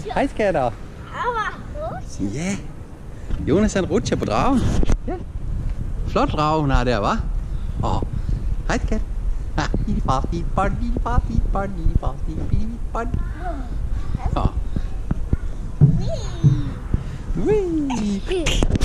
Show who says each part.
Speaker 1: Hej skatter. Ja. Jonas han rutscher på dragen. Ja. Flot drage hun har der, hva'? Åh. Hej skat. Åh. Wee.